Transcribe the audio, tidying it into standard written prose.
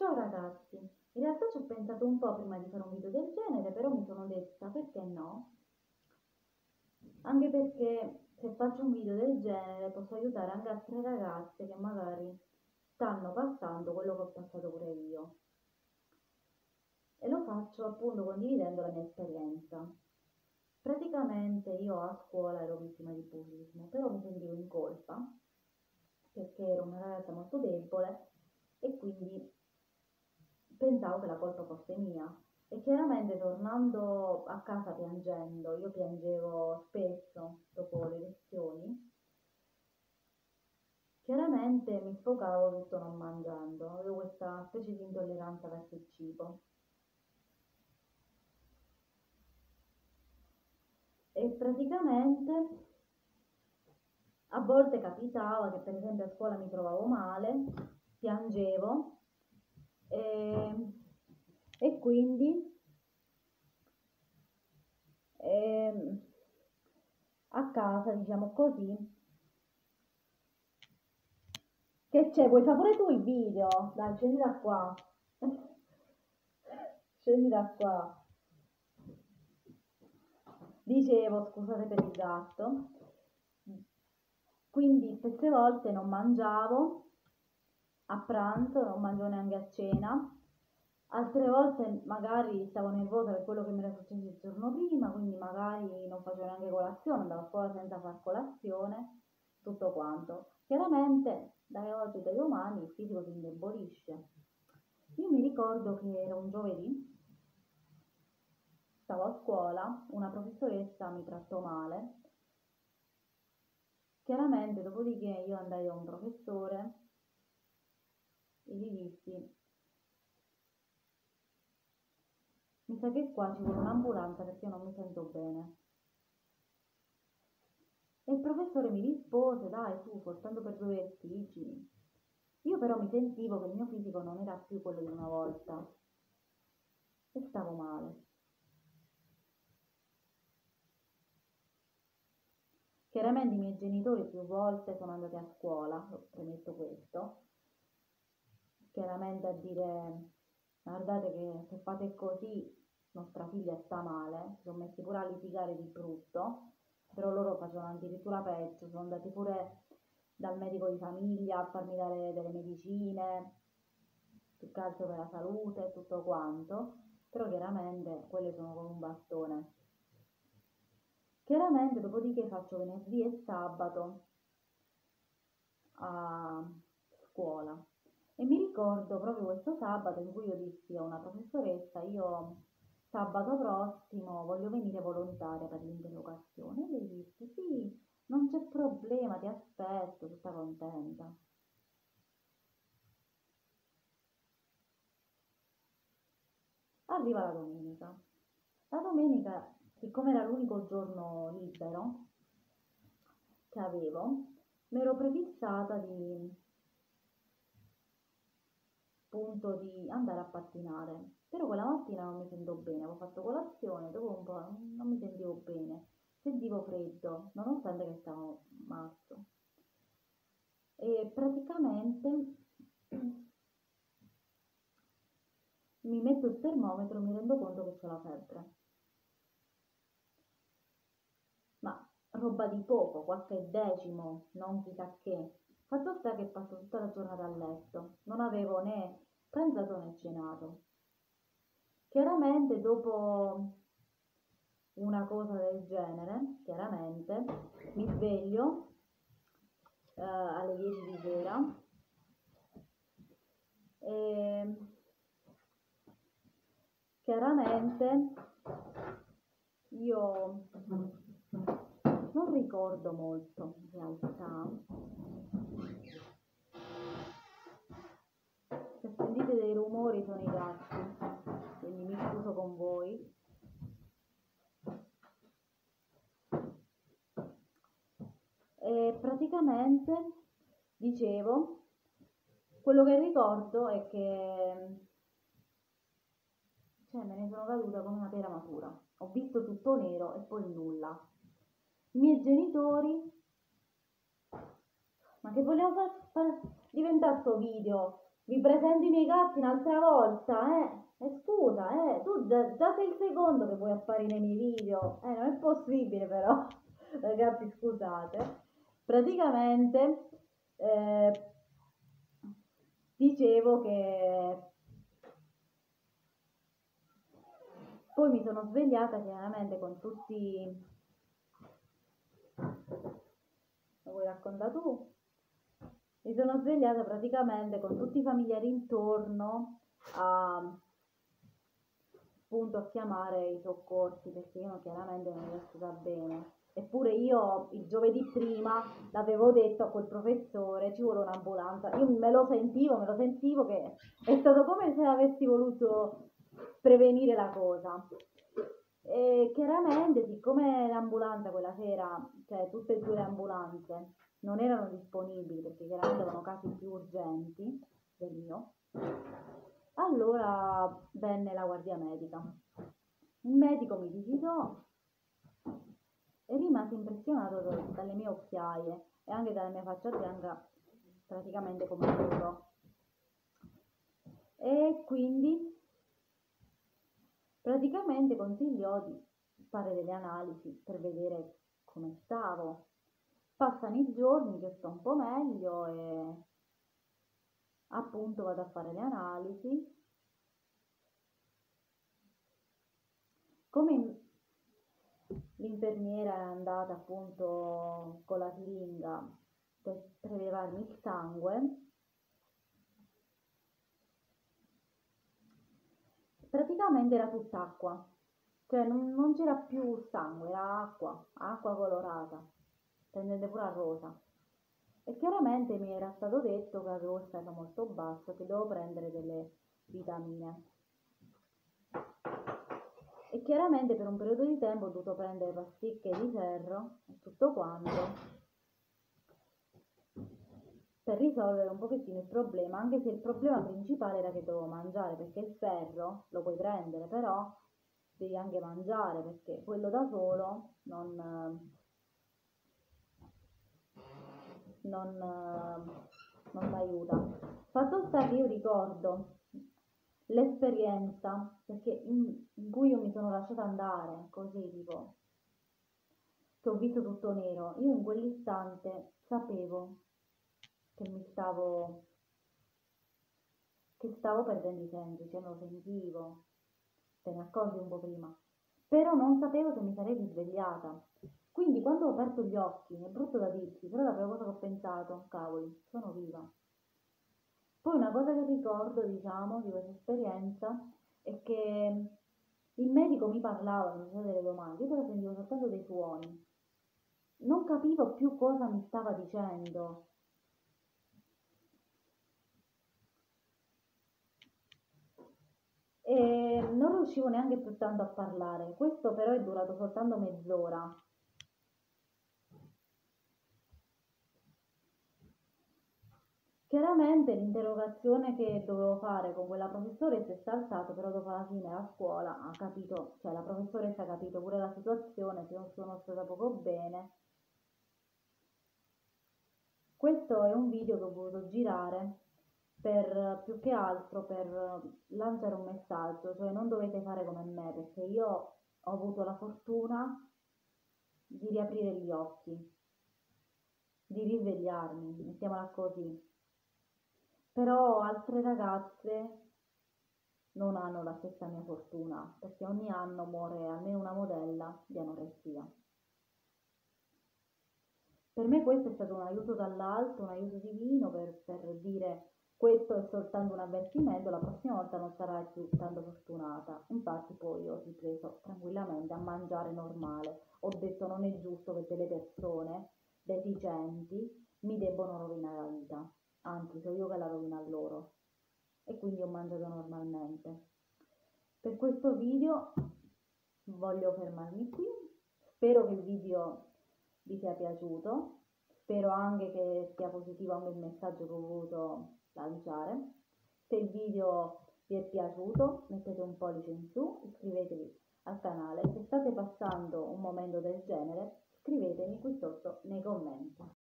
Ciao ragazzi, in realtà ci ho pensato un po' prima di fare un video del genere, però mi sono detta perché no? Anche perché se faccio un video del genere posso aiutare anche altre ragazze che magari stanno passando quello che ho passato pure io. E lo faccio appunto condividendo la mia esperienza. Praticamente io a scuola ero vittima di bullismo, però mi sentivo in colpa perché ero una ragazza molto debole e quindi pensavo che la colpa fosse mia. E chiaramente tornando a casa piangendo, io piangevo spesso dopo le lezioni, chiaramente mi sfogavo tutto non mangiando, avevo questa specie di intolleranza verso il cibo. E praticamente a volte capitava che per esempio a scuola mi trovavo male, piangevo e, e quindi ehm, a casa, diciamo così, che c'è? Vuoi fare pure tu il video? Dai, scendi da qua. Scendi da qua. Dicevo, scusate per il gatto. Quindi spesse volte non mangiavo a pranzo, non mangio neanche a cena. Altre volte magari stavo nervosa per quello che mi era successo il giorno prima, quindi magari non facevo neanche colazione, andavo a scuola senza far colazione, tutto quanto. Chiaramente da oggi e da domani il fisico si indebolisce. Io mi ricordo che era un giovedì, stavo a scuola, una professoressa mi trattò male. Chiaramente, dopodiché io andai da un professore e gli dissi: mi sa che qua ci vuole un'ambulanza perché non mi sento bene. E il professore mi rispose: dai, su, soltanto per 2 vertigini. Io però mi sentivo che il mio fisico non era più quello di una volta e stavo male. Chiaramente i miei genitori più volte sono andati a scuola, premetto questo, chiaramente a dire: guardate che se fate così nostra figlia sta male, si sono messi pure a litigare di brutto, però loro facevano addirittura peggio, sono andati pure dal medico di famiglia a farmi dare delle medicine, più che altro per la salute e tutto quanto, però chiaramente quelle sono con un bastone. Chiaramente dopodiché faccio venerdì e sabato a scuola e mi ricordo proprio questo sabato in cui io dissi a una professoressa: io sabato prossimo voglio venire volontaria per l'interrogazione. E lei disse: sì, non c'è problema, ti aspetto, tutta contenta. Arriva la domenica. La domenica, siccome era l'unico giorno libero che avevo, mi ero prefissata di appunto di andare a pattinare, però quella mattina non mi sentivo bene, avevo fatto colazione, dopo un po' non mi sentivo bene, sentivo freddo, nonostante che stavo marzo. E praticamente mi metto il termometro e mi rendo conto che c'ho la febbre, ma roba di poco, qualche decimo, non chissà che. Fatto sta che passo tutta la giornata a letto, non avevo né pranzato né cenato. Chiaramente dopo una cosa del genere, chiaramente, mi sveglio alle 10 di sera e chiaramente io non ricordo molto in realtà. Se sentite dei rumori sono i gatti, quindi mi scuso con voi. E praticamente, dicevo, quello che ricordo è che me ne sono caduta come una pera matura. Ho visto tutto nero e poi nulla. I miei genitori, ma che volevo far diventare sto video? Vi presento i miei gatti un'altra volta, eh? E scusa, tu già sei il secondo che vuoi apparire nei miei video. Non è possibile però. Ragazzi, scusate. Praticamente, eh, dicevo che poi mi sono svegliata chiaramente con tutti... Lo vuoi raccontare tu? Mi sono svegliata praticamente con tutti i familiari intorno a, appunto, a chiamare i soccorsi perché io chiaramente non ero stata bene. Eppure io il giovedì prima l'avevo detto a quel professore, ci vuole un'ambulanza. Io me lo sentivo che è stato come se avessi voluto prevenire la cosa. E chiaramente, siccome l'ambulanza quella sera, cioè tutte e due le ambulanze, non erano disponibili perché chiaramente avevano casi più urgenti del mio, allora venne la guardia medica. Il medico mi visitò e rimase impressionato dalle mie occhiaie e anche dalla mia faccia bianca, praticamente come loro. E quindi praticamente consigliò di fare delle analisi per vedere come stavo. Passano i giorni che sto un po' meglio e appunto vado a fare le analisi. Come l'infermiera è andata appunto con la siringa per prelevarmi il sangue, praticamente era tutt'acqua, cioè non c'era più sangue, era acqua colorata, tendente pure a rosa. E chiaramente mi era stato detto che avevo il ferro molto basso, che dovevo prendere delle vitamine. E chiaramente per un periodo di tempo ho dovuto prendere pasticche di ferro e tutto quanto per risolvere un pochettino il problema, anche se il problema principale era che dovevo mangiare, perché il ferro lo puoi prendere, però devi anche mangiare, perché quello da solo non ti aiuta. Fatto sta che io ricordo l'esperienza, perché in cui io mi sono lasciata andare, così tipo, che ho visto tutto nero, io in quell'istante sapevo che che stavo perdendo i sensi, cioè lo sentivo, te ne accorgi un po' prima, però non sapevo se mi sarei risvegliata. Quindi quando ho aperto gli occhi, è brutto da dirti, però la prima cosa che ho pensato, cavoli, sono viva. Poi una cosa che ricordo, diciamo, di questa esperienza è che il medico mi parlava, mi faceva delle domande, io però sentivo soltanto dei suoni. Non capivo più cosa mi stava dicendo. E non riuscivo neanche più tanto a parlare. Questo però è durato soltanto mezz'ora. Chiaramente l'interrogazione che dovevo fare con quella professoressa è saltata, però dopo alla fine la scuola ha capito, cioè la professoressa ha capito pure la situazione, che non sono stata poco bene. Questo è un video che ho voluto girare per più che altro per lanciare un messaggio, cioè non dovete fare come me, perché io ho avuto la fortuna di riaprire gli occhi, di risvegliarmi, mettiamola così. Però altre ragazze non hanno la stessa mia fortuna, perché ogni anno muore almeno una modella di anoressia. Per me questo è stato un aiuto dall'alto, un aiuto divino per dire questo è soltanto un avvertimento, la prossima volta non sarai più tanto fortunata. Infatti poi ho ripreso tranquillamente a mangiare normale. Ho detto non è giusto che delle persone deficienti mi debbono rovinare la vita, anzi sono io che la rovino a loro. E quindi ho mangiato normalmente. Per questo video voglio fermarmi qui, spero che il video vi sia piaciuto, spero anche che sia positivo anche il messaggio che ho voluto lanciare. Se il video vi è piaciuto mettete un pollice in su, iscrivetevi al canale, se state passando un momento del genere scrivetemi qui sotto nei commenti.